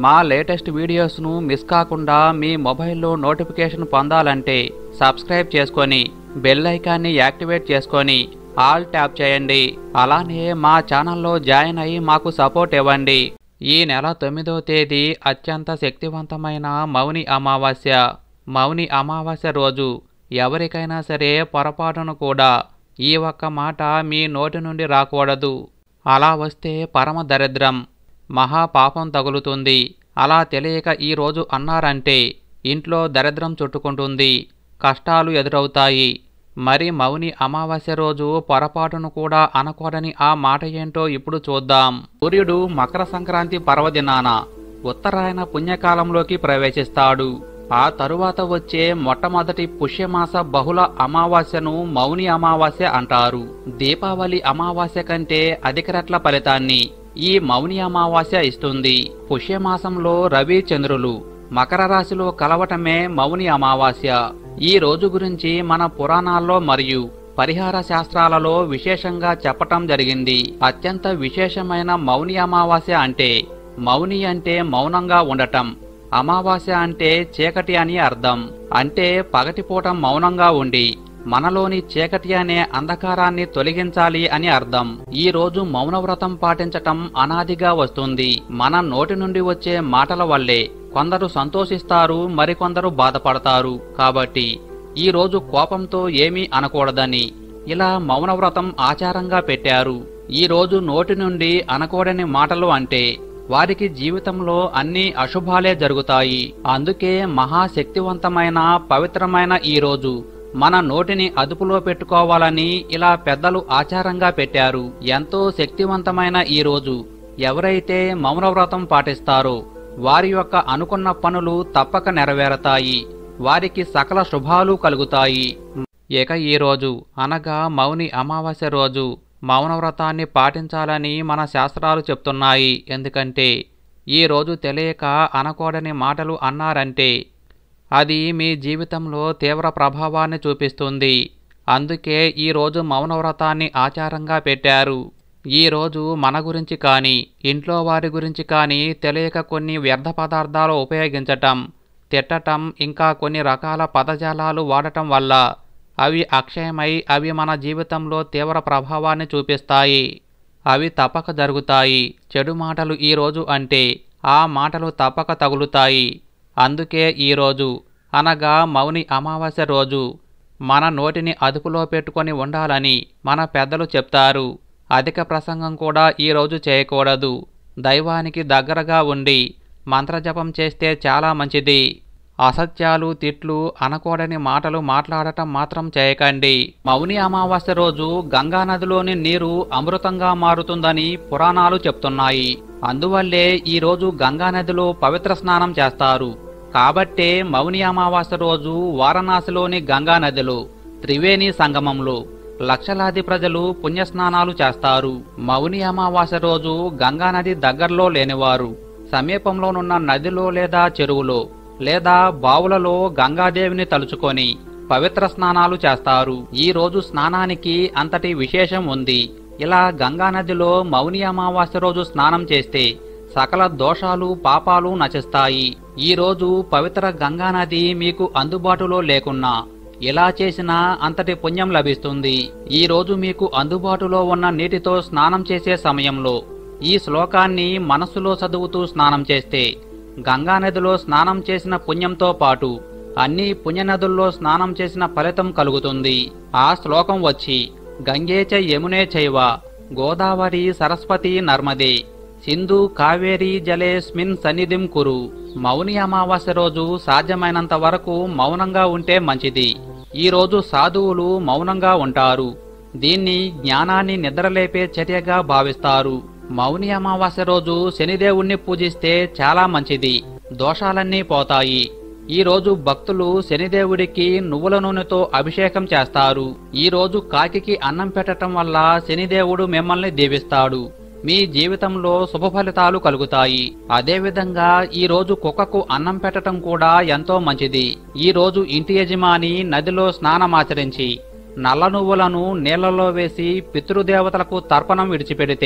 మా latest వీడియోస్ను miss కాకుండా మీ మొబైల్లో నోటిఫికేషన్ పొందాలంటే సబ్స్క్రైబ్ చేసుకొని బెల్ ఐకాన్ని యాక్టివేట్ చేసుకొని ఆల్ ట్యాప్ చేయండి. అలానే మా ఛానల్లో జాయిన్ అయ్యి మాకు సపోర్ట్ ఇవ్వండి. ఈ నెల 9వ తేదీ అత్యంత శక్తివంతమైన మౌని అమావాస్య. మౌని అమావాస్య రోజు ఎవరికైనా సరే పొరపాటును కూడా ఈ ఒక్క మాట మీ నోటి నుండి రాకూడదు. అలా వస్తే పరమ దరిద్రం, మహాపాపం తగులుతుంది. అలా తెలియక ఈరోజు అన్నారంటే ఇంట్లో దరిద్రం చుట్టుకుంటుంది, కష్టాలు ఎదురవుతాయి. మరి మౌని అమావాస్య రోజు పొరపాటును కూడా అనకూడని ఆ మాట ఏంటో ఇప్పుడు చూద్దాం. సూర్యుడు మకర సంక్రాంతి పర్వదినాన ఉత్తరాయణ పుణ్యకాలంలోకి ప్రవేశిస్తాడు. ఆ తరువాత వచ్చే మొట్టమొదటి పుష్యమాస బహుళ అమావాస్యను మౌని అమావాస్య అంటారు. దీపావళి అమావాస్య కంటే అధిక రెట్ల ఫలితాన్ని ఈ మౌని అమావాస్య ఇస్తుంది. పుష్యమాసంలో రవి చంద్రులు మకర రాశిలో కలవటమే మౌని అమావాస్య. ఈ రోజు గురించి మన పురాణాల్లో మరియు పరిహార శాస్త్రాలలో విశేషంగా చెప్పటం జరిగింది. అత్యంత విశేషమైన మౌని అమావాస్య అంటే మౌని అంటే మౌనంగా ఉండటం, అమావాస్య అంటే చీకటి అని అర్థం. అంటే పగటిపూట మౌనంగా ఉండి మనలోని చీకటి అనే అంధకారాన్ని తొలగించాలి అని అర్థం. ఈ రోజు మౌనవ్రతం పాటించటం అనాదిగా వస్తుంది. మన నోటి నుండి వచ్చే మాటల వల్లే కొందరు సంతోషిస్తారు, మరికొందరు బాధపడతారు. కాబట్టి ఈ రోజు కోపంతో ఏమీ అనకూడదని ఇలా మౌనవ్రతం ఆచారంగా పెట్టారు. ఈ రోజు నోటి నుండి అనకూడని మాటలు అంటే వారికి జీవితంలో అన్ని అశుభాలే జరుగుతాయి. అందుకే మహాశక్తివంతమైన పవిత్రమైన ఈ రోజు మన నోటిని అదుపులో పెట్టుకోవాలని ఇలా పెద్దలు ఆచారంగా పెట్టారు. ఎంతో శక్తివంతమైన ఈ రోజు ఎవరైతే మౌనవ్రతం పాటిస్తారో వారి యొక్క అనుకున్న పనులు తప్పక నెరవేరతాయి, వారికి సకల శుభాలు కలుగుతాయి. ఇక ఈ రోజు అనగా మౌని అమావాస్య రోజు మౌనవ్రతాన్ని పాటించాలని మన శాస్త్రాలు చెప్తున్నాయి. ఎందుకంటే ఈ రోజు తెలియక అనకూడని మాటలు అన్నారంటే అది మీ జీవితంలో తీవ్ర ప్రభావాన్ని చూపిస్తుంది. అందుకే ఈ రోజు మౌనవ్రతాన్ని ఆచారంగా పెట్టారు. ఈ రోజు మన గురించి కానీ ఇంట్లో వారి గురించి కానీ తెలియక కొన్ని వ్యర్థ పదార్థాలు ఉపయోగించటం, తిట్టటం, ఇంకా కొన్ని రకాల పదజాలాలు వాడటం వల్ల అవి అక్షయమై అవి మన జీవితంలో తీవ్ర ప్రభావాన్ని చూపిస్తాయి. అవి తప్పక జరుగుతాయి. చెడు మాటలు ఈ రోజు అంటే ఆ మాటలు తప్పక తగులుతాయి. అందుకే ఈరోజు అనగా మౌని అమావాస్య రోజు మన నోటిని అదుపులో పెట్టుకొని ఉండాలని మన పెద్దలు చెప్తారు. అధిక ప్రసంగం కూడా ఈరోజు చేయకూడదు. దైవానికి దగ్గరగా ఉండి మంత్రజపం చేస్తే చాలా మంచిది. అసత్యాలు, తిట్లు, అనకూడని మాటలు మాట్లాడటం మాత్రం చేయకండి. మౌని అమావాస్య రోజు గంగా నదిలోని నీరు అమృతంగా మారుతుందని పురాణాలు చెప్తున్నాయి. అందువల్లే ఈరోజు గంగా నదిలో పవిత్ర స్నానం చేస్తారు. కాబట్టే మౌని అమావాస్య రోజు వారణాసిలోని గంగా నదిలో త్రివేణి సంగమంలో లక్షలాది ప్రజలు పుణ్యస్నానాలు చేస్తారు. మౌని అమావాస్య రోజు గంగా నది దగ్గరలో లేనివారు సమీపంలోనున్న నదిలో లేదా చెరువులో లేదా బావులలో గంగాదేవిని తలుచుకొని పవిత్ర స్నానాలు చేస్తారు. ఈ రోజు స్నానానికి అంతటి విశేషం ఉంది. ఇలా గంగానదిలో మౌని అమావాస్య రోజు స్నానం చేస్తే సకల దోషాలు, పాపాలు నశిస్తాయి. ఈ రోజు పవిత్ర గంగానది మీకు అందుబాటులో లేకున్నా ఇలా చేసినా అంతటి పుణ్యం లభిస్తుంది. ఈ రోజు మీకు అందుబాటులో ఉన్న నీటితో స్నానం చేసే సమయంలో ఈ శ్లోకాన్ని మనస్సులో చదువుతూ స్నానం చేస్తే గంగానదిలో స్నానం చేసిన పుణ్యంతో పాటు అన్ని పుణ్యనదుల్లో స్నానం చేసిన ఫలితం కలుగుతుంది. ఆ శ్లోకం వచ్చి గంగేచ యమునే చైవ గోదావరి సరస్వతి నర్మదే సింధు కావేరీ జలేస్మిన్ సన్నిధిం కురు. మౌని అమావాస్య రోజు సాధ్యమైనంత వరకు మౌనంగా ఉంటే మంచిది. ఈ రోజు సాధువులు మౌనంగా ఉంటారు. దీన్ని జ్ఞానాన్ని నిద్రలేపే చర్యగా భావిస్తారు. మౌని అమావాస్య రోజు శనిదేవుణ్ణి పూజిస్తే చాలా మంచిది, దోషాలన్నీ పోతాయి. ఈ రోజు భక్తులు శనిదేవుడికి నువ్వుల నూనెతో అభిషేకం చేస్తారు. ఈ రోజు కాకికి అన్నం పెట్టడం వల్ల శనిదేవుడు మిమ్మల్ని దీవిస్తాడు. మీ జీవితంలో శుభ ఫలితాలు కలుగుతాయి. అదేవిధంగా ఈ రోజు కుక్కకు అన్నం పెట్టడం కూడా ఎంతో మంచిది. ఈ రోజు ఇంటి యజమాని నదిలో స్నానమాచరించి నల్ల నువ్వులను నీళ్లలో వేసి పితృదేవతలకు తర్పణం విడిచిపెడితే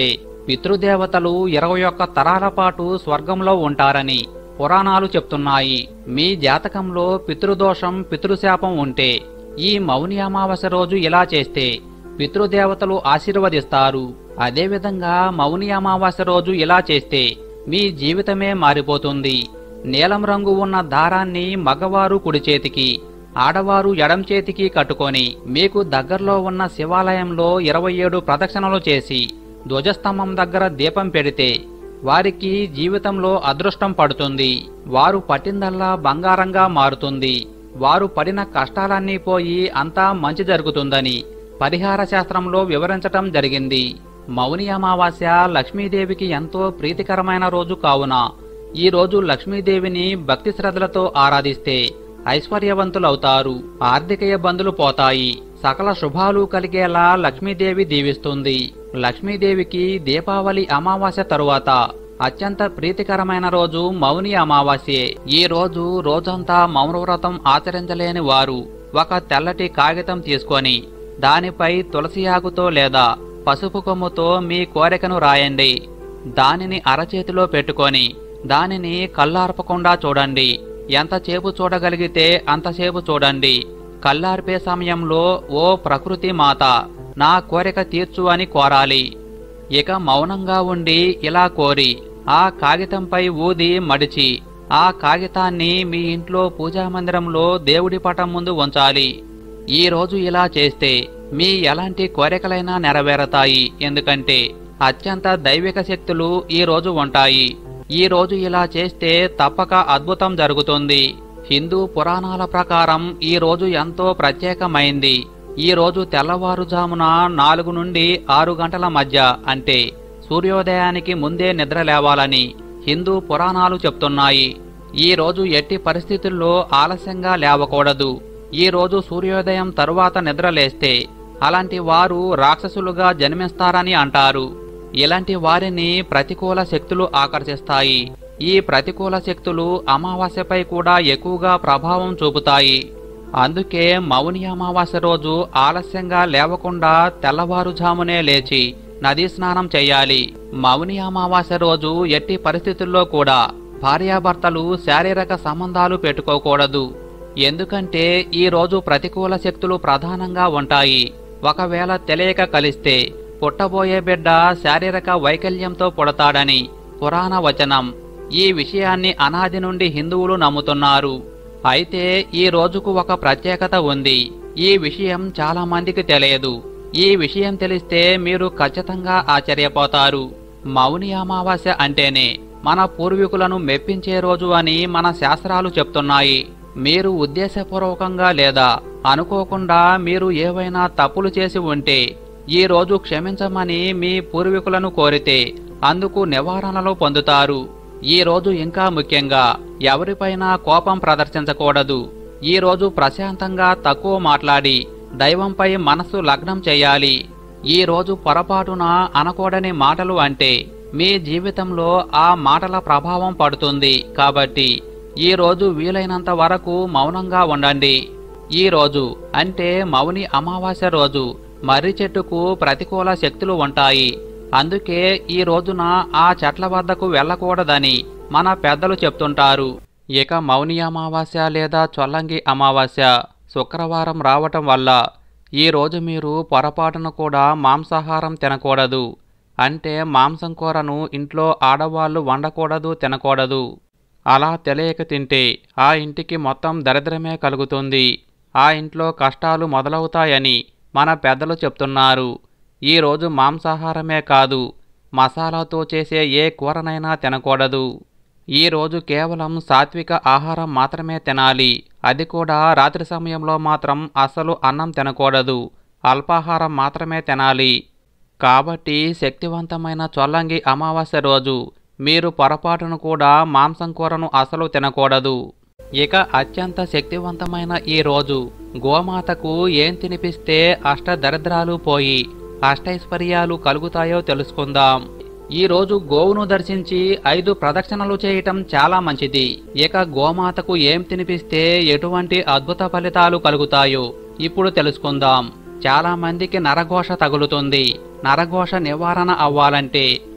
పితృదేవతలు 21 తరాల పాటు స్వర్గంలో ఉంటారని పురాణాలు చెప్తున్నాయి. మీ జాతకంలో పితృదోషం, పితృశాపం ఉంటే ఈ మౌని అమావాస్య రోజు ఇలా చేస్తే పితృదేవతలు ఆశీర్వదిస్తారు. అదేవిధంగా మౌని అమావాస్య రోజు ఇలా చేస్తే మీ జీవితమే మారిపోతుంది. నీలం రంగు ఉన్న దారాన్ని మగవారు కుడి చేతికి, ఆడవారు ఎడం చేతికి కట్టుకొని మీకు దగ్గరలో ఉన్న శివాలయంలో 27 ప్రదక్షిణలు చేసి ధ్వజస్తంభం దగ్గర దీపం పెడితే వారికి జీవితంలో అదృష్టం పడుతుంది. వారు పట్టిందల్లా బంగారంగా మారుతుంది. వారు పడిన కష్టాలన్నీ పోయి అంతా మంచి జరుగుతుందని పరిహార శాస్త్రంలో వివరించటం జరిగింది. మౌని అమావాస్య లక్ష్మీదేవికి ఎంతో ప్రీతికరమైన రోజు కావున ఈ రోజు లక్ష్మీదేవిని భక్తి శ్రద్ధలతో ఆరాధిస్తే ఐశ్వర్యవంతులవుతారు. ఆర్థిక ఇబ్బందులు పోతాయి. సకల శుభాలు కలిగేలా లక్ష్మీదేవి దీవిస్తుంది. లక్ష్మీదేవికి దీపావళి అమావాస్య తరువాత అత్యంత ప్రీతికరమైన రోజు మౌని అమావాస్యే. ఈ రోజు రోజంతా మౌనవ్రతం ఆచరించలేని వారు ఒక తెల్లటి కాగితం తీసుకొని దానిపై తులసి ఆకుతో లేదా పసుపు కొమ్ముతో మీ కోరికను రాయండి. దానిని అరచేతిలో పెట్టుకొని దానిని కళ్ళార్పకుండా చూడండి. ఎంతసేపు చూడగలిగితే అంతసేపు చూడండి. కళ్ళార్పే సమయంలో ఓ ప్రకృతి మాత నా కోరిక తీర్చు అని కోరాలి. ఇక మౌనంగా ఉండి ఇలా కోరి ఆ కాగితంపై ఊది మడిచి ఆ కాగితాన్ని మీ ఇంట్లో పూజామందిరంలో దేవుడి పటం ముందు ఉంచాలి. ఈ రోజు ఇలా చేస్తే మీ ఎలాంటి కోరికలైనా నెరవేరతాయి. ఎందుకంటే అత్యంత దైవిక శక్తులు ఈ రోజు ఉంటాయి. ఈ రోజు ఇలా చేస్తే తప్పక అద్భుతం జరుగుతుంది. హిందూ పురాణాల ప్రకారం ఈ రోజు ఎంతో ప్రత్యేకమైంది. ఈ రోజు తెల్లవారుజామున 4 నుండి 6 గంటల మధ్య అంటే సూర్యోదయానికి ముందే నిద్ర లేవాలని హిందూ పురాణాలు చెప్తున్నాయి. ఈ రోజు ఎట్టి పరిస్థితుల్లో ఆలస్యంగా లేవకూడదు. ఈ రోజు సూర్యోదయం తరువాత నిద్రలేస్తే అలాంటి వారు రాక్షసులుగా జన్మిస్తారని అంటారు. ఇలాంటి వారిని ప్రతికూల శక్తులు ఆకర్షిస్తాయి. ఈ ప్రతికూల శక్తులు అమావాస్యపై కూడా ఎక్కువగా ప్రభావం చూపుతాయి. అందుకే మౌని అమావాస్య రోజు ఆలస్యంగా లేవకుండా తెల్లవారుజామునే లేచి నదీ స్నానం చేయాలి. మౌని అమావాస్య రోజు ఎట్టి పరిస్థితుల్లో కూడా భార్యాభర్తలు శారీరక సంబంధాలు పెట్టుకోకూడదు. ఎందుకంటే ఈ రోజు ప్రతికూల శక్తులు ప్రధానంగా ఉంటాయి. ఒకవేళ తెలియక కలిస్తే పుట్టబోయే బిడ్డ శారీరక వైకల్యంతో పుడతాడని పురాణ వచనం. ఈ విషయాన్ని అనాది నుండి హిందువులు నమ్ముతున్నారు. అయితే ఈ రోజుకు ఒక ప్రత్యేకత ఉంది. ఈ విషయం చాలా మందికి తెలియదు. ఈ విషయం తెలిస్తే మీరు ఖచ్చితంగా ఆశ్చర్యపోతారు. మౌని అమావాస్య అంటేనే మన పూర్వీకులను మెప్పించే రోజు అని మన శాస్త్రాలు చెప్తున్నాయి. మీరు ఉద్దేశపూర్వకంగా లేదా అనుకోకుండా మీరు ఏవైనా తప్పులు చేసి ఉంటే ఈ రోజు క్షమించమని మీ పూర్వీకులను కోరితే అందుకు నివారణలు పొందుతారు. ఈ రోజు ఇంకా ముఖ్యంగా ఎవరిపైనా కోపం ప్రదర్శించకూడదు. ఈ రోజు ప్రశాంతంగా తక్కువ మాట్లాడి దైవంపై మనసు లగ్నం చేయాలి. ఈ రోజు పొరపాటున అనకూడని మాటలు అంటే మీ జీవితంలో ఆ మాటల ప్రభావం పడుతుంది. కాబట్టి ఈ రోజు వీలైనంత వరకు మౌనంగా ఉండండి. ఈ రోజు అంటే మౌని అమావాస్య రోజు మర్రి చెట్టుకు ప్రతికూల శక్తులు ఉంటాయి. అందుకే ఈ రోజున ఆ చెట్ల వద్దకు వెళ్ళకూడదని మన పెద్దలు చెప్తుంటారు. ఇక మౌని అమావాస్య లేదా చొల్లంగి అమావాస్య శుక్రవారం రావటం వల్ల ఈ రోజు మీరు పొరపాటును కూడా మాంసాహారం తినకూడదు. అంటే మాంసం కూరను ఇంట్లో ఆడవాళ్లు వండకూడదు, తినకూడదు. అలా తెలియక తింటే ఆ ఇంటికి మొత్తం దరిద్రమే కలుగుతుంది. ఆ ఇంట్లో కష్టాలు మొదలవుతాయని మన పెద్దలు చెప్తున్నారు. ఈ రోజు మాంసాహారమే కాదు, మసాలాతో చేసే ఏ కూరనైనా తినకూడదు. ఈ రోజు కేవలం సాత్విక ఆహారం మాత్రమే తినాలి. అది కూడా రాత్రి సమయంలో మాత్రం అస్సలు అన్నం తినకూడదు. అల్పాహారం మాత్రమే తినాలి. కాబట్టి శక్తివంతమైన చొల్లంగి అమావాస్య రోజు మీరు పొరపాటును కూడా మాంసం కూరను అసలు తినకూడదు. ఇక అత్యంత శక్తివంతమైన ఈ రోజు గోమాతకు ఏం తినిపిస్తే అష్టదరిద్రాలు పోయి అష్టైశ్వర్యాలు కలుగుతాయో తెలుసుకుందాం. ఈ రోజు గోవును దర్శించి 5 ప్రదక్షిణలు చేయటం చాలా మంచిది. ఇక గోమాతకు ఏం తినిపిస్తే ఎటువంటి అద్భుత ఫలితాలు కలుగుతాయో ఇప్పుడు తెలుసుకుందాం. చాలా మందికి నరఘోష తగులుతుంది. నరఘోష నివారణ అవ్వాలంటే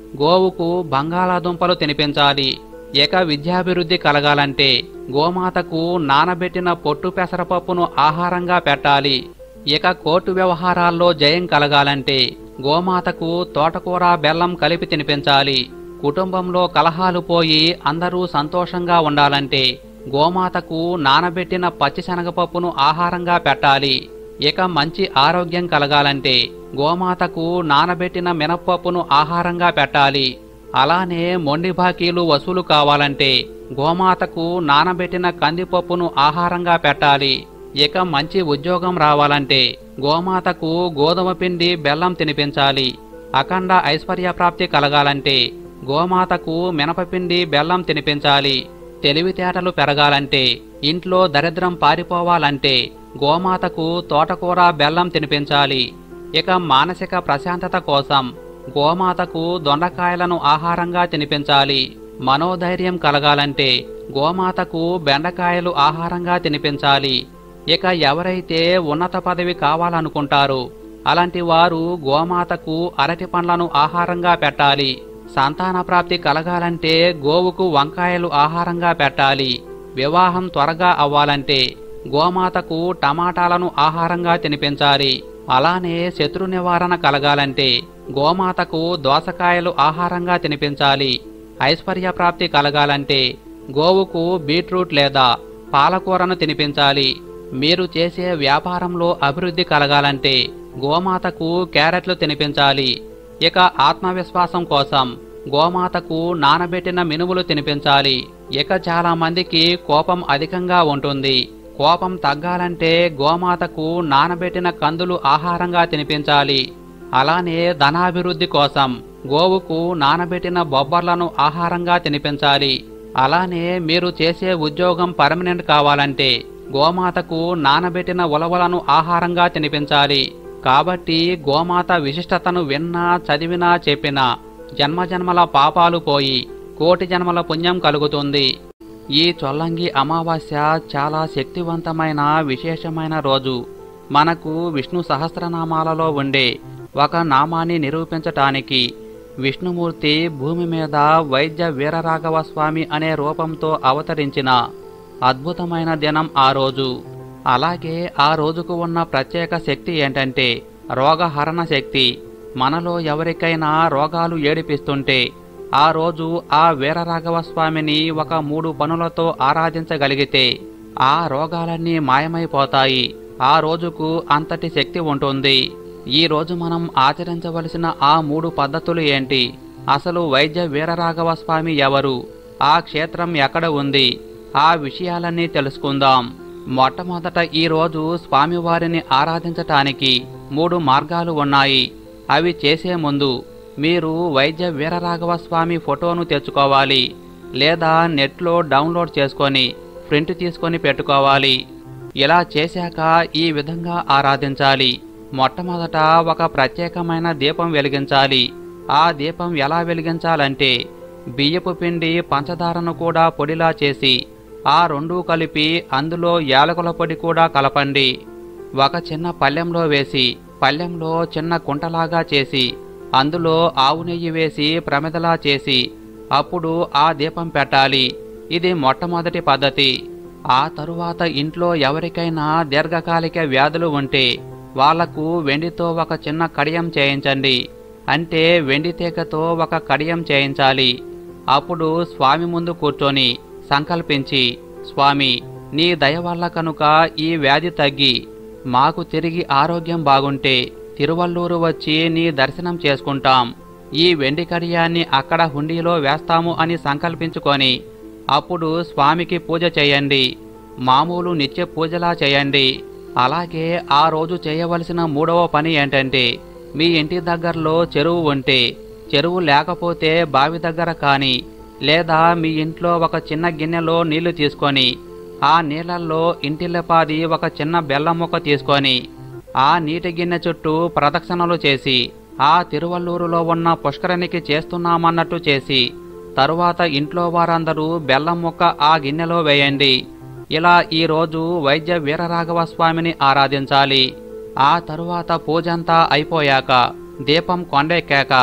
గోవుకు బంగాళాదుంపలు తినిపించాలి. ఇక విద్యాభివృద్ధి కలగాలంటే గోమాతకు నానబెట్టిన పొట్టు పెసరపప్పును ఆహారంగా పెట్టాలి. ఇక కోర్టు వ్యవహారాల్లో జయం కలగాలంటే గోమాతకు తోటకూర బెల్లం కలిపి తినిపించాలి. కుటుంబంలో కలహాలు పోయి అందరూ సంతోషంగా ఉండాలంటే గోమాతకు నానబెట్టిన పచ్చిశనగపప్పును ఆహారంగా పెట్టాలి. ఇక మంచి ఆరోగ్యం కలగాలంటే గోమాతకు నానబెట్టిన మినప్పప్పును ఆహారంగా పెట్టాలి. అలానే మొండి బాకీలు వసూలు కావాలంటే గోమాతకు నానబెట్టిన కందిపప్పును ఆహారంగా పెట్టాలి. ఇక మంచి ఉద్యోగం రావాలంటే గోమాతకు గోధుమ పిండి బెల్లం తినిపించాలి. అఖండ ఐశ్వర్యప్రాప్తి కలగాలంటే గోమాతకు మినపపిండి బెల్లం తినిపించాలి. తెలివితేటలు పెరగాలంటే ఇంట్లో దరిద్రం పారిపోవాలంటే గోమాతకు తోటకూర బెల్లం తినిపించాలి. ఇక మానసిక ప్రశాంతత కోసం గోమాతకు దొండకాయలను ఆహారంగా తినిపించాలి. మనోధైర్యం కలగాలంటే గోమాతకు బెండకాయలు ఆహారంగా తినిపించాలి. ఇక ఎవరైతే ఉన్నత పదవి కావాలనుకుంటారో అలాంటి వారు గోమాతకు అరటి పండ్లను ఆహారంగా పెట్టాలి. సంతాన ప్రాప్తి కలగాలంటే గోవుకు వంకాయలు ఆహారంగా పెట్టాలి. వివాహం త్వరగా అవ్వాలంటే గోమాతకు టమాటాలను ఆహారంగా తినిపించాలి. అలానే శత్రు నివారణ కలగాలంటే గోమాతకు దోసకాయలు ఆహారంగా తినిపించాలి. ఐశ్వర్య ప్రాప్తి కలగాలంటే గోవుకు బీట్రూట్ లేదా పాలకూరను తినిపించాలి. మీరు చేసే వ్యాపారంలో అభివృద్ధి కలగాలంటే గోమాతకు క్యారెట్లు తినిపించాలి. ఇక ఆత్మవిశ్వాసం కోసం గోమాతకు నానబెట్టిన మినుములు తినిపించాలి. ఇక చాలా మందికి కోపం అధికంగా ఉంటుంది. కోపం తగ్గాలంటే గోమాతకు నానబెట్టిన కందులు ఆహారంగా తినిపించాలి. అలానే ధనాభివృద్ధి కోసం గోవుకు నానబెట్టిన బొబ్బర్లను ఆహారంగా తినిపించాలి. అలానే మీరు చేసే ఉద్యోగం పర్మనెంట్ కావాలంటే గోమాతకు నానబెట్టిన ఉలవలను ఆహారంగా తినిపించాలి. కాబట్టి గోమాత విశిష్టతను విన్నా చదివినా చెప్పినా జన్మజన్మల పాపాలు పోయి కోటి జన్మల పుణ్యం కలుగుతుంది. ఈ చొల్లంగి అమావాస్య చాలా శక్తివంతమైన విశేషమైన రోజు. మనకు విష్ణు సహస్రనామాలలో ఉండే ఒక నామాన్ని నిరూపించటానికి విష్ణుమూర్తి భూమి మీద వైద్య వీరరాఘవ స్వామి అనే రూపంతో అవతరించిన అద్భుతమైన దినం ఆ రోజు. అలాగే ఆ రోజుకు ఉన్న ప్రత్యేక శక్తి ఏంటంటే రోగహరణ శక్తి. మనలో ఎవరికైనా రోగాలు ఏడిపిస్తుంటే ఆ రోజు ఆ వీరరాఘవ స్వామిని ఒక 3 పనులతో ఆరాధించగలిగితే ఆ రోగాలన్నీ మాయమైపోతాయి. ఆ రోజుకు అంతటి శక్తి ఉంటుంది. ఈ రోజు మనం ఆచరించవలసిన ఆ 3 పద్ధతులు ఏంటి? అసలు వైద్య వీరరాఘవ స్వామి ఎవరు? ఆ క్షేత్రం ఎక్కడ ఉంది? ఆ విషయాలన్నీ తెలుసుకుందాం. మొట్టమొదట ఈ రోజు స్వామివారిని ఆరాధించటానికి 3 మార్గాలు ఉన్నాయి. అవి చేసే ముందు మీరు వైద్య వీరరాఘవ స్వామి ఫోటోను తెచ్చుకోవాలి. లేదా నెట్లో డౌన్లోడ్ చేసుకొని ప్రింట్ తీసుకొని పెట్టుకోవాలి. ఇలా చేశాక ఈ విధంగా ఆరాధించాలి. మొట్టమొదట ఒక ప్రత్యేకమైన దీపం వెలిగించాలి. ఆ దీపం ఎలా వెలిగించాలంటే బియ్యపు పిండి పంచదారను కూడా పొడిలా చేసి ఆ 2 కలిపి అందులో యాలకుల పొడి కూడా కలపండి. ఒక చిన్న పళ్ళెంలో వేసి పళ్ళెంలో చిన్న కుంటలాగా చేసి అందులో ఆవు నెయ్యి వేసి ప్రమిదలా చేసి అప్పుడు ఆ దీపం పెట్టాలి. ఇది మొట్టమొదటి పద్ధతి. ఆ తరువాత ఇంట్లో ఎవరికైనా దీర్ఘకాలిక వ్యాధులు ఉంటే వాళ్లకు వెండితో ఒక చిన్న కడియం చేయించండి. అంటే వెండి తీగతో ఒక కడియం చేయించాలి. అప్పుడు స్వామి ముందు కూర్చొని సంకల్పించి, స్వామి నీ దయ వల్ల కనుక ఈ వ్యాధి తగ్గి మాకు తిరిగి ఆరోగ్యం బాగుంటే తిరువల్లూరు వచ్చి నీ దర్శనం చేసుకుంటాం. ఈ వెండి కడియాన్ని అక్కడ హుండీలో వేస్తాము అని సంకల్పించుకొని అప్పుడు స్వామికి పూజ చేయండి. మామూలు నిత్య పూజలా చేయండి. అలాగే ఆ రోజు చేయవలసిన 3వ పని ఏంటంటే మీ ఇంటి దగ్గరలో చెరువు ఉంటే చెరువు లేకపోతే బావి దగ్గర కానీ లేదా మీ ఇంట్లో ఒక చిన్న గిన్నెలో నీళ్లు తీసుకొని ఆ నీళ్లలో ఇంటిల్లపాది ఒక చిన్న బెల్లం ముక్క తీసుకొని ఆ నీటి గిన్నె చుట్టూ ప్రదక్షిణలు చేసి ఆ తిరువల్లూరులో ఉన్న పుష్కరిణికి చేస్తున్నామన్నట్టు చేసి తరువాత ఇంట్లో వారందరూ బెల్లం ముక్క ఆ గిన్నెలో వేయండి. ఇలా ఈరోజు వైద్య వీరరాఘవ స్వామిని ఆరాధించాలి. ఆ తరువాత పూజంతా అయిపోయాక దీపం కొండెక్కాక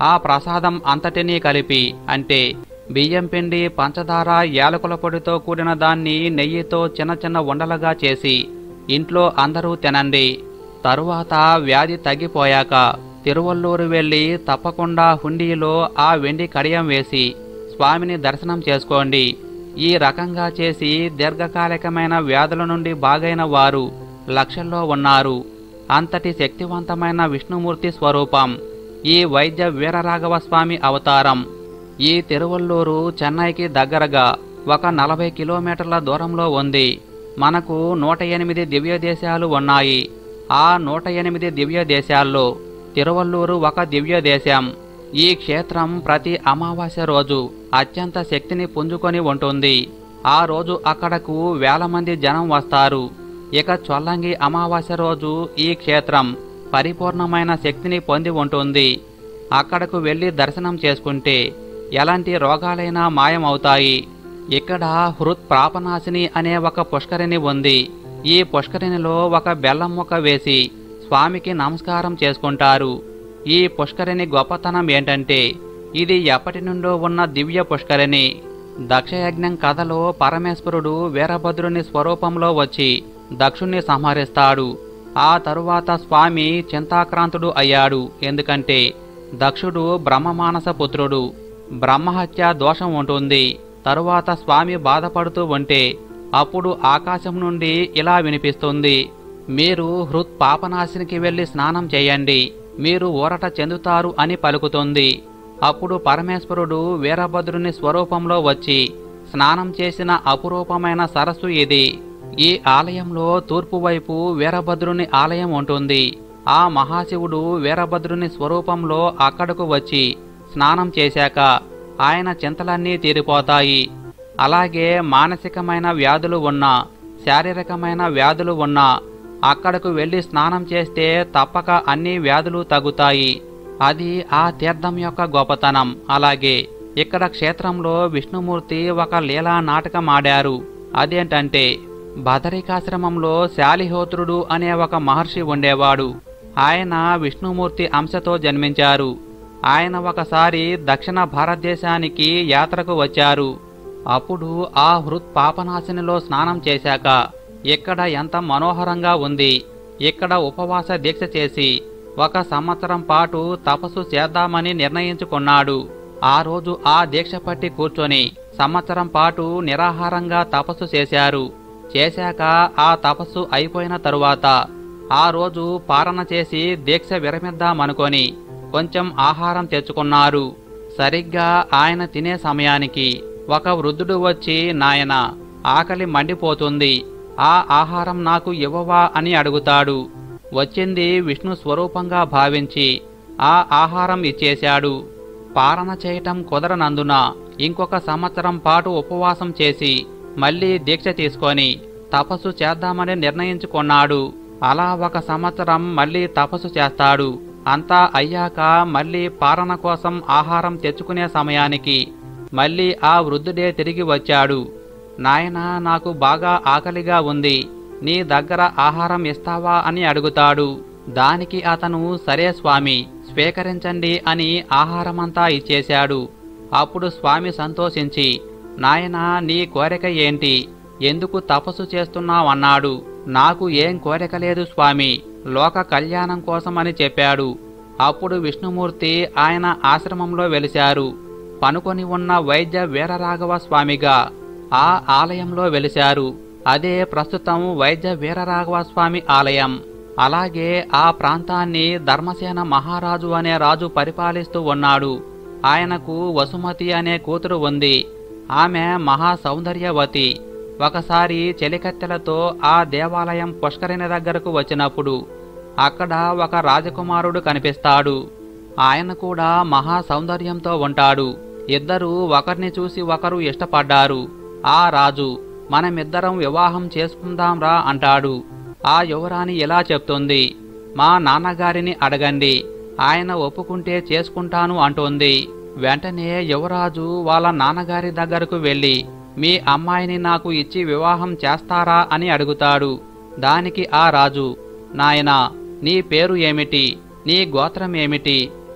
ఆ ప్రసాదం అంతటినీ కలిపి, అంటే బియ్యం పిండి, పంచదార, యాలకుల పొడితో కూడిన దాన్ని నెయ్యితో చిన్న చిన్న ఉండలుగా చేసి ఇంట్లో అందరూ తినండి. తరువాత వ్యాధి తగ్గిపోయాక తిరువల్లూరు వెళ్ళి తప్పకుండా హుండీలో ఆ వెండి కడియం వేసి స్వామిని దర్శనం చేసుకోండి. ఈ రకంగా చేసి దీర్ఘకాలికమైన వ్యాధుల నుండి బాగైన వారు లక్షల్లో ఉన్నారు. అంతటి శక్తివంతమైన విష్ణుమూర్తి స్వరూపం ఈ వైద్య వీరరాఘవ స్వామి అవతారం. ఈ తిరువల్లూరు చెన్నైకి దగ్గరగా ఒక 40 కిలోమీటర్ల దూరంలో ఉంది. మనకు 108 దివ్య దేశాలు ఉన్నాయి. ఆ 108 దివ్య దేశాల్లో తిరువల్లూరు ఒక దివ్య దేశం. ఈ క్షేత్రం ప్రతి అమావాస్య రోజు అత్యంత శక్తిని పుంజుకొని ఉంటుంది. ఆ రోజు అక్కడకు వేల మంది జనం వస్తారు. ఇక చొల్లంగి అమావాస్య రోజు ఈ క్షేత్రం పరిపూర్ణమైన శక్తిని పొంది ఉంటుంది. అక్కడకు వెళ్ళి దర్శనం చేసుకుంటే ఎలాంటి రోగాలైనా మాయమవుతాయి. ఇక్కడ హృత్ ప్రాపనాశిని అనే ఒక పుష్కరిణి ఉంది. ఈ పుష్కరిణిలో ఒక బెల్లం ముక్క వేసి స్వామికి నమస్కారం చేసుకుంటారు. ఈ పుష్కరిణి గొప్పతనం ఏంటంటే ఇది ఎప్పటి నుండో ఉన్న దివ్య పుష్కరిణి. దక్షయజ్ఞం కథలో పరమేశ్వరుడు వీరభద్రుని స్వరూపంలో వచ్చి దక్షుణ్ణి సంహరిస్తాడు. ఆ తరువాత స్వామి చింతాక్రాంతుడు అయ్యాడు. ఎందుకంటే దక్షుడు బ్రహ్మమానస పుత్రుడు. బ్రహ్మహత్య దోషం ఉంటుంది. తరువాత స్వామి బాధపడుతూ ఉంటే అప్పుడు ఆకాశం నుండి ఇలా వినిపిస్తుంది, మీరు హృత్ పాపనాశినికి వెళ్ళి స్నానం చేయండి, మీరు ఊరట చెందుతారు అని పలుకుతుంది. అప్పుడు పరమేశ్వరుడు వీరభద్రుని స్వరూపంలో వచ్చి స్నానం చేసిన అపురూపమైన సరస్సు ఇది. ఈ ఆలయంలో తూర్పు వైపు వీరభద్రుని ఆలయం ఉంటుంది. ఆ మహాశివుడు వీరభద్రుని స్వరూపంలో అక్కడకు వచ్చి స్నానం చేశాక ఆయన చింతలన్నీ తీరిపోతాయి. అలాగే మానసికమైన వ్యాధులు ఉన్నా, శారీరకమైన వ్యాధులు ఉన్నా అక్కడకు వెళ్ళి స్నానం చేస్తే తప్పక అన్ని వ్యాధులు తగ్గుతాయి. అది ఆ తీర్థం యొక్క గొప్పతనం. అలాగే ఇక్కడ క్షేత్రంలో విష్ణుమూర్తి ఒక లీలా నాటకం ఆడారు. అదేంటంటే బదరికాశ్రమంలో శాలిహోత్రుడు అనే ఒక మహర్షి ఉండేవాడు. ఆయన విష్ణుమూర్తి అంశతో జన్మించారు. ఆయన ఒకసారి దక్షిణ భారతదేశానికి యాత్రకు వచ్చారు. అప్పుడు ఆ హృత్ పాపనాశినిలో స్నానం చేశాక ఇక్కడ ఎంత మనోహరంగా ఉంది. ఇక్కడ ఉపవాస దీక్ష చేసి 1 సంవత్సరం పాటు తపస్సు చేద్దామని నిర్ణయించుకున్నాడు. ఆ రోజు ఆ దీక్ష పట్టి కూర్చొని సంవత్సరం పాటు నిరాహారంగా తపస్సు చేశారు. చేశాక ఆ తపస్సు అయిపోయిన తరువాత ఆ రోజు పారణ చేసి దీక్ష విరమిద్దామనుకొని కొంచెం ఆహారం తెచ్చుకున్నారు. సరిగ్గా ఆయన తినే సమయానికి ఒక వృద్ధుడు వచ్చి, నాయనా, ఆకలి మండిపోతుంది, ఆ ఆహారం నాకు ఇవ్వవా అని అడుగుతాడు. వచ్చింది విష్ణు స్వరూపంగా భావించి ఆ ఆహారం ఇచ్చేశాడు. పారణ చేయటం కుదరనందున ఇంకొక సంవత్సరం పాటు ఉపవాసం చేసి మళ్ళీ దీక్ష తీసుకొని తపస్సు చేద్దామని నిర్ణయించుకున్నాడు. అలా 1 సంవత్సరం మళ్ళీ తపస్సు చేస్తాడు. అంతా అయ్యాక మళ్ళీ పారణ కోసం ఆహారం తెచ్చుకునే సమయానికి మళ్ళీ ఆ వృద్ధుడే తిరిగి వచ్చాడు. నాయనా, నాకు బాగా ఆకలిగా ఉంది, నీ దగ్గర ఆహారం ఇస్తావా అని అడుగుతాడు. దానికి అతను, సరే స్వామి, స్వీకరించండి అని ఆహారమంతా ఇచ్చేశాడు. అప్పుడు స్వామి సంతోషించి, నాయనా, నీ కోరిక ఏంటి, ఎందుకు తపస్సు చేస్తున్నావన్నాడు. నాకు ఏం కోరిక లేదు స్వామి, లోక కళ్యాణం కోసమని చెప్పాడు. అప్పుడు విష్ణుమూర్తి ఆయన ఆశ్రమంలో వెలిశారు. పనుకొని ఉన్న వైద్య వీరరాఘవ స్వామిగా ఆ ఆలయంలో వెలిశారు. అదే ప్రస్తుతం వైద్య వీరరాఘవ స్వామి ఆలయం. అలాగే ఆ ప్రాంతాన్ని ధర్మసేన మహారాజు అనే రాజు పరిపాలిస్తూ ఉన్నాడు. ఆయనకు వసుమతి అనే కూతురు ఉంది. ఆమె మహా సౌందర్యవతి. ఒకసారి చెలికత్తెలతో ఆ దేవాలయం పుష్కరిణి దగ్గరకు వచ్చినప్పుడు అక్కడ ఒక రాజకుమారుడు కనిపిస్తాడు. ఆయన కూడా మహా సౌందర్యంతో ఉంటాడు. ఇద్దరూ ఒకరిని చూసి ఒకరు ఇష్టపడ్డారు. ఆ రాజు, మనమిద్దరం వివాహం చేసుకుందాంరా అంటాడు. ఆ యువరాణి ఇలా చెప్తుంది, మా నాన్నగారిని అడగండి, ఆయన ఒప్పుకుంటే చేసుకుంటాను అంటోంది. వెంటనే యువరాజు వాళ్ళ నాన్నగారి దగ్గరకు వెళ్ళి, మీ అమ్మాయిని నాకు ఇచ్చి వివాహం చేస్తారా అని అడుగుతాడు. దానికి ఆ రాజు, నాయనా, నీ పేరు ఏమిటి, నీ గోత్రం ఏమిటి,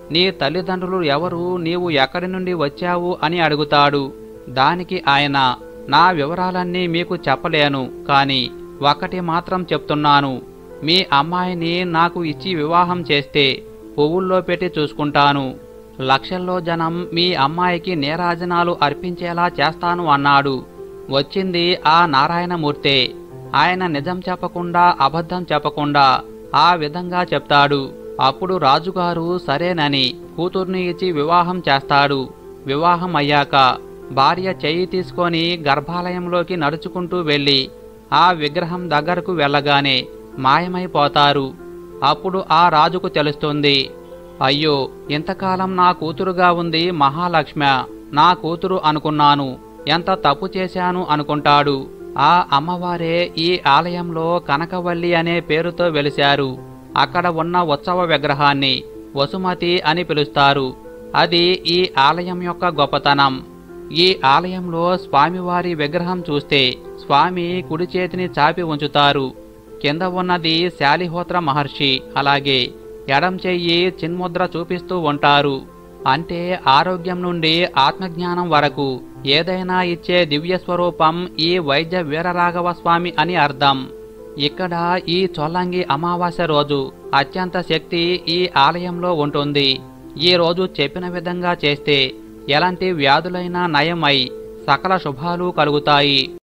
నీ తల్లిదండ్రులు ఎవరు, నీవు ఎక్కడి నుండి వచ్చావు అని అడుగుతాడు. దానికి ఆయన, నా వివరాలన్నీ మీకు చెప్పలేను, కాని ఒక్కటి మాత్రం చెప్తున్నాను. మీ అమ్మాయిని నాకు ఇచ్చి వివాహం చేస్తే పువ్వుల్లో పెట్టి చూసుకుంటాను. లక్షల్లో జనం మీ అమ్మాయికి నీరాజనాలు అర్పించేలా చేస్తాను అన్నాడు. వచ్చింది ఆ నారాయణమూర్తే. ఆయన నిజం చెప్పకుండా అబద్ధం చెప్పకుండా ఆ విధంగా చెప్తాడు. అప్పుడు రాజుగారు సరేనని కూతుర్ని ఇచ్చి వివాహం చేస్తాడు. వివాహం అయ్యాక భార్య చెయ్యి తీసుకొని గర్భాలయంలోకి నడుచుకుంటూ వెళ్ళి ఆ విగ్రహం దగ్గరకు వెళ్ళగానే మాయమైపోతారు. అప్పుడు ఆ రాజుకు తెలుస్తుంది, అయ్యో, ఇంతకాలం నా కూతురుగా ఉంది మహాలక్ష్మి, నా కూతురు అనుకున్నాను, ఎంత తప్పు చేశాను అనుకుంటాడు. ఆ అమ్మవారే ఈ ఆలయంలో కనకవల్లి అనే పేరుతో వెలిశారు. అక్కడ ఉన్న ఉత్సవ విగ్రహాన్ని వసుమతి అని పిలుస్తారు. అది ఈ ఆలయం యొక్క గొప్పతనం. ఈ ఆలయంలో స్వామివారి విగ్రహం చూస్తే స్వామి కుడి చేతిని చాపి ఉంచుతారు. కింద ఉన్నది శాలిహోత్ర మహర్షి, అలాగే ఎడం చెయ్యి చిన్ముద్ర చూపిస్తూ ఉంటారు. అంటే ఆరోగ్యం నుండి ఆత్మజ్ఞానం వరకు ఏదైనా ఇచ్చే దివ్యస్వరూపం ఈ వైద్య వీరరాఘవ స్వామి అని అర్థం. ఇక్కడ ఈ చొల్లంగి అమావాస్య రోజు అత్యంత శక్తి ఈ ఆలయంలో ఉంటుంది. ఈ రోజు చెప్పిన విధంగా చేస్తే ఎలాంటి వ్యాధులైనా నయమై సకల శుభాలు కలుగుతాయి.